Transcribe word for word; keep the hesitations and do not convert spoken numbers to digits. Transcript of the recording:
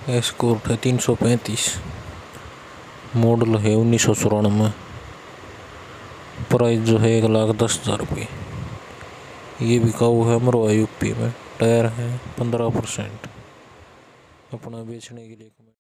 Escort है तीन सौ पैंतीस, मॉडल है उन्नीस सौ चौरानवे, प्राइस जो है एक लाख दस हज़ार रुपये। ये बिकाऊ है मरवा यूपी में, टायर है पंद्रह परसेंट। अपना बेचने के लिए